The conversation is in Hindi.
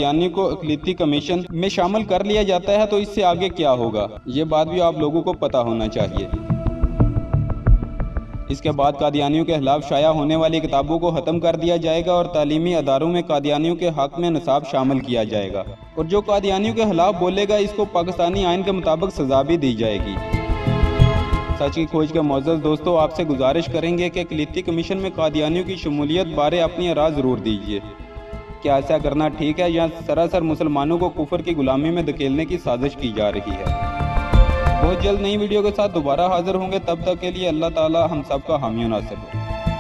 कादियानी को अक़लियती कमीशन में शामिल कर लिया जाता है तो इससे आगे क्या होगा, ये बात भी आप लोगों को पता होना चाहिए। इसके बाद कादियानियों के खिलाफ शाया होने वाली किताबों को ख़त्म कर दिया जाएगा और तालीमी अदारों में कादियानियों के हक़ में निसाब शामिल किया जाएगा और जो कादियानियों के खिलाफ बोलेगा इसको पाकिस्तानी आइन के मुताबिक सज़ा भी दी जाएगी। सच की खोज के मोअज़्ज़ज़ दोस्तों, आपसे गुजारिश करेंगे कि अक़लियती कमीशन में कादियानियों की शमूलियत बारे अपनी राय ज़रूर दीजिए। क्या ऐसा करना ठीक है या सरासर मुसलमानों को कुफ्र की गुलामी में धकेलने की साजिश की जा रही है? बहुत जल्द नई वीडियो के साथ दोबारा हाजिर होंगे। तब तक के लिए अल्लाह ताला हम सब का हामी नासिर हो।